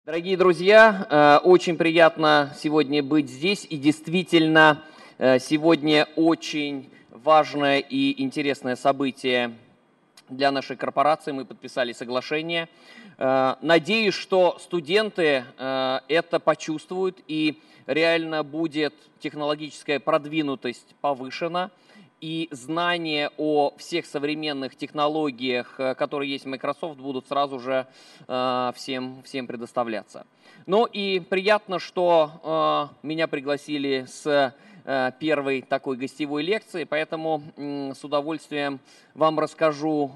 Дорогие друзья, очень приятно сегодня быть здесь. И действительно, сегодня очень важное и интересное событие для нашей корпорации. Мы подписали соглашение. Надеюсь, что студенты это почувствуют и реально будет технологическая продвинутость повышена. И знания о всех современных технологиях, которые есть в Microsoft, будут сразу же всем предоставляться. Ну и приятно, что меня пригласили с первой такой гостевой лекции, поэтому с удовольствием вам расскажу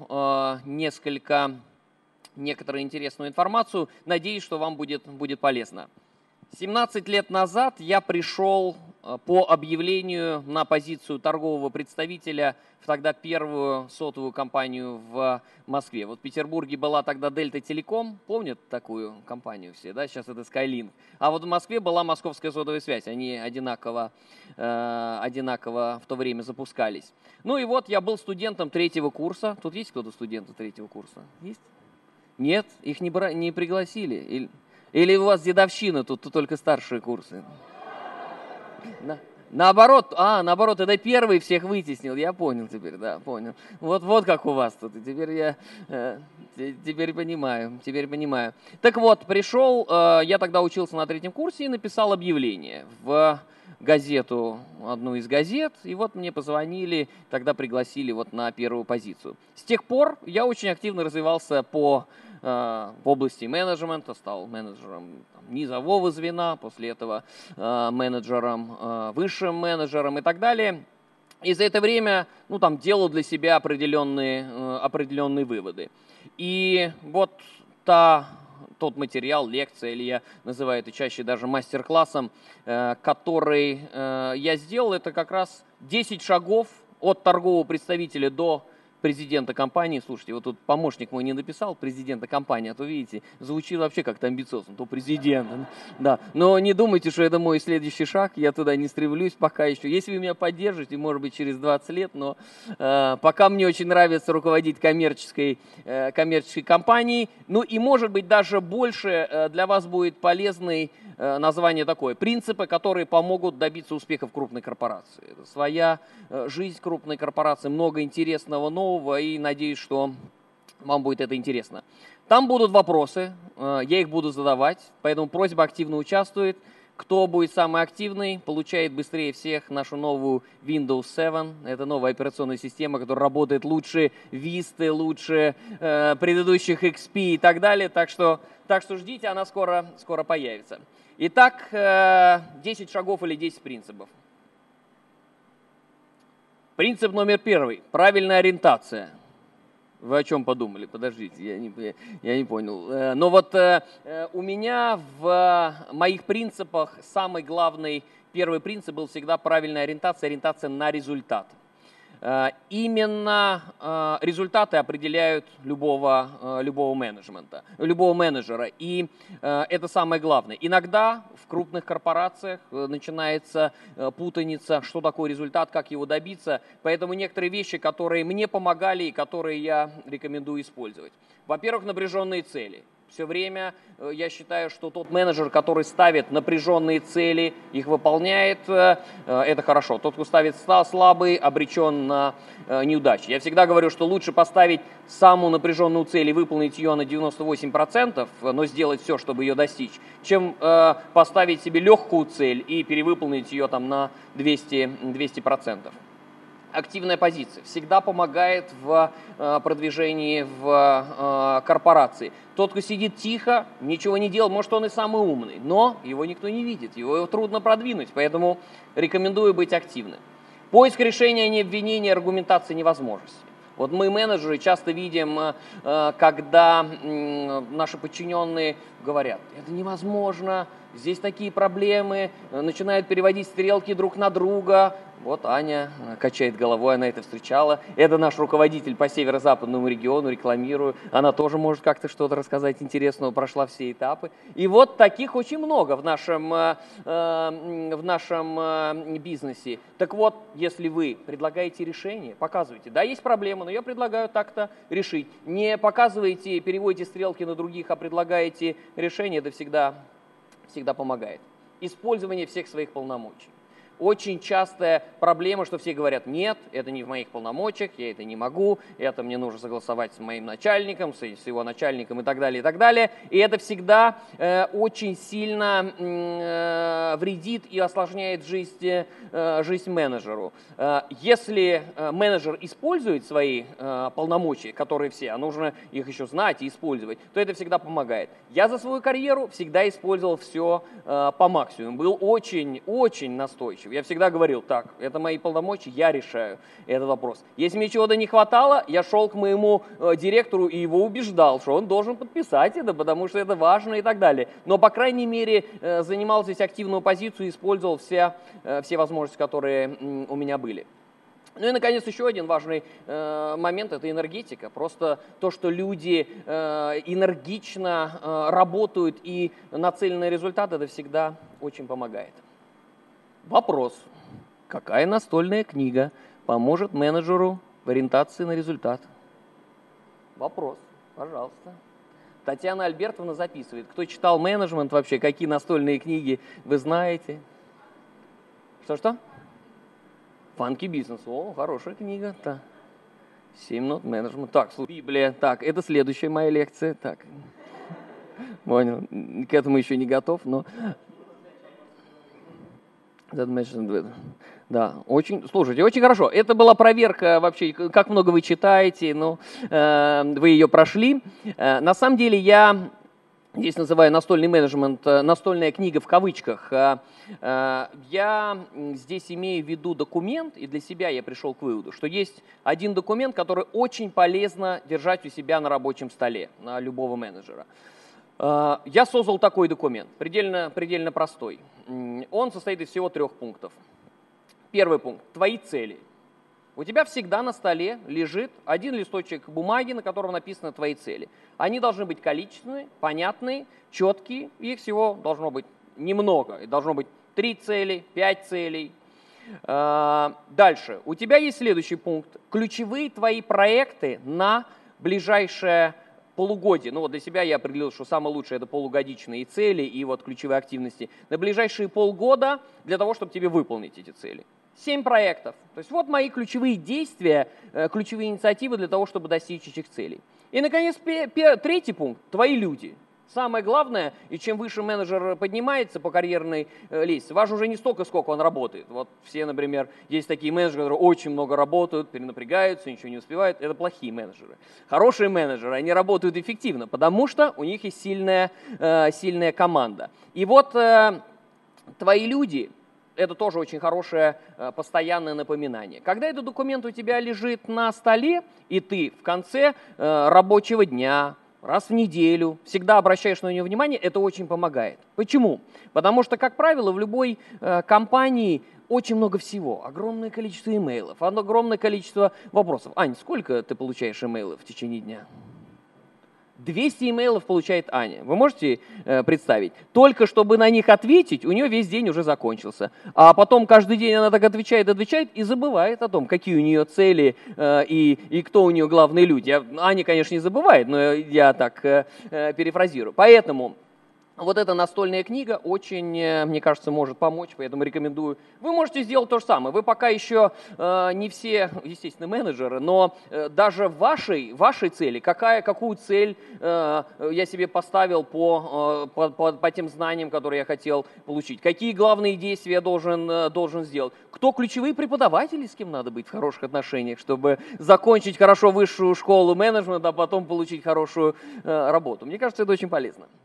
некоторую интересную информацию. Надеюсь, что вам будет полезно. 17 лет назад я пришел по объявлению на позицию торгового представителя в тогда первую сотовую компанию в Москве. Вот в Петербурге была тогда Delta Telecom, помнят такую компанию все, да, сейчас это Skylink. А вот в Москве была Московская сотовая связь, они одинаково в то время запускались. Ну и вот я был студентом третьего курса. Тут есть кто-то студенты третьего курса? Есть? Нет? Их не пригласили? Или у вас дедовщина, тут только старшие курсы? Наоборот, это первый всех вытеснил, я понял теперь, да, понял. Вот как у вас тут, и теперь понимаю. Так вот, пришел, я тогда учился на третьем курсе и написал объявление в газету, одну из газет, и вот мне позвонили, тогда пригласили вот на первую позицию. С тех пор я очень активно развивался в области менеджмента, стал менеджером низового звена, после этого менеджером, высшим менеджером и так далее. И за это время, делал для себя определенные выводы. И вот тот материал, лекция, или я называю это чаще даже мастер-классом, который я сделал, это как раз 10 шагов от торгового представителя до президента компании. Слушайте, вот тут помощник мой не написал президента компании, а то, видите, звучит вообще как-то амбициозно, то президент. Да. Но не думайте, что это мой следующий шаг, я туда не стремлюсь пока еще. Если вы меня поддержите, может быть, через 20 лет, но пока мне очень нравится руководить коммерческой компанией. Ну и, может быть, даже больше для вас будет полезный название такое: принципы, которые помогут добиться успеха в крупной корпорации. Это своя жизнь крупной корпорации, много интересного, нового, и надеюсь, что вам будет это интересно. Там будут вопросы, я их буду задавать, поэтому просьба активно участвовать. Кто будет самый активный, получает быстрее всех нашу новую Windows 7. Это новая операционная система, которая работает лучше Vista, лучше предыдущих XP и так далее. Так что ждите, она скоро появится. Итак, 10 шагов или 10 принципов. Принцип номер 1. Правильная ориентация. Вы о чем подумали? Подождите, я не понял. Но вот у меня в моих принципах самый главный первый принцип был всегда правильная ориентация на результат. Именно результаты определяют любого менеджера. И это самое главное. Иногда в крупных корпорациях начинается путаница, что такое результат, как его добиться. Поэтому некоторые вещи, которые мне помогали и которые я рекомендую использовать. Во-первых, напряженные цели. Все время я считаю, что тот менеджер, который ставит напряженные цели, их выполняет, это хорошо. Тот, кто ставит слабые, обречен на неудачи. Я всегда говорю, что лучше поставить самую напряженную цель и выполнить ее на 98%, но сделать все, чтобы ее достичь, чем поставить себе легкую цель и перевыполнить ее на 200%. Активная позиция всегда помогает в продвижении в корпорации. Тот, кто сидит тихо, ничего не делает, может, он и самый умный, но его никто не видит, его трудно продвинуть, поэтому рекомендую быть активным. Поиск решения, не обвинения, аргументации невозможности. Вот мы, менеджеры, часто видим, когда наши подчиненные говорят: это невозможно, здесь такие проблемы, начинают переводить стрелки друг на друга. Вот Аня качает головой, она это встречала. Это наш руководитель по северо-западному региону, рекламирую. Она тоже может как-то что-то рассказать интересного, прошла все этапы. И вот таких очень много в нашем бизнесе. Так вот, если вы предлагаете решение, показывайте. Да, есть проблема, но я предлагаю так-то решить. Не показывайте, переводите стрелки на других, а предлагаете решение, это всегда помогает. Использование всех своих полномочий. Очень частая проблема, что все говорят, нет, это не в моих полномочиях, я это не могу, это мне нужно согласовать с моим начальником, с его начальником и так далее, и так далее. И это всегда очень сильно вредит и осложняет жизнь менеджеру. Если менеджер использует свои полномочия, которые все, а нужно их еще знать и использовать, то это всегда помогает. Я за свою карьеру всегда использовал все по максимуму, был очень настойчив. Я всегда говорил, так, это мои полномочия, я решаю этот вопрос. Если мне чего-то не хватало, я шел к моему директору и его убеждал, что он должен подписать это, потому что это важно и так далее. Но, по крайней мере, занимал здесь активную позицию и использовал все возможности, которые у меня были. Ну и, наконец, еще один важный момент – это энергетика. Просто то, что люди энергично работают и нацелены на результат, это всегда очень помогает. Вопрос. Какая настольная книга поможет менеджеру в ориентации на результат? Вопрос. Пожалуйста. Татьяна Альбертовна записывает. Кто читал менеджмент вообще, какие настольные книги вы знаете? Что-что? Фанки бизнес. О, хорошая книга. Так. 7 минут менеджмент. Так, Библия. Так, это следующая моя лекция. Так. Понял. К этому еще не готов, но... Да, слушайте, очень хорошо. Это была проверка вообще, как много вы читаете, ну, вы ее прошли. На самом деле я здесь называю настольный менеджмент, настольная книга в кавычках. Я здесь имею в виду документ, и для себя я пришел к выводу, что есть один документ, который очень полезно держать у себя на рабочем столе, на любого менеджера. Я создал такой документ, предельно простой. Он состоит из всего 3 пунктов. Первый пункт – твои цели. У тебя всегда на столе лежит один листочек бумаги, на котором написаны твои цели. Они должны быть количественные, понятные, четкие. Их всего должно быть немного. Должно быть 3 цели, 5 целей. Дальше. У тебя есть следующий пункт. Ключевые твои проекты на ближайшее полугодие. Ну вот для себя я определил, что самое лучшее это полугодичные цели и вот ключевые активности. На ближайшие полгода для того, чтобы тебе выполнить эти цели. 7 проектов. То есть вот мои ключевые действия, ключевые инициативы для того, чтобы достичь этих целей. И, наконец, 3 пункт. Твои люди. Самое главное, и чем выше менеджер поднимается по карьерной лестнице, важно уже не столько, сколько он работает. Вот все, например, есть такие менеджеры, которые очень много работают, перенапрягаются, ничего не успевают. Это плохие менеджеры. Хорошие менеджеры, они работают эффективно, потому что у них есть сильная команда. И вот твои люди, это тоже очень хорошее постоянное напоминание. Когда этот документ у тебя лежит на столе, и ты в конце рабочего дня, раз в неделю, всегда обращаешь на него внимание, это очень помогает. Почему? Потому что, как правило, в любой компании очень много всего. Огромное количество имейлов, огромное количество вопросов. Ань, сколько ты получаешь имейлов в течение дня? 200 имейлов получает Аня. Вы можете представить? Только чтобы на них ответить, у нее весь день уже закончился. А потом каждый день она так отвечает и забывает о том, какие у нее цели и кто у нее главные люди. Аня, конечно, не забывает, но я так перефразирую. Поэтому вот эта настольная книга очень, мне кажется, может помочь, поэтому рекомендую. Вы можете сделать то же самое. Вы пока еще не все, естественно, менеджеры, но даже в вашей цели, какую цель я себе поставил по тем знаниям, которые я хотел получить, какие главные действия я должен сделать, кто ключевые преподаватели, с кем надо быть в хороших отношениях, чтобы закончить хорошо высшую школу менеджмента, а потом получить хорошую работу. Мне кажется, это очень полезно.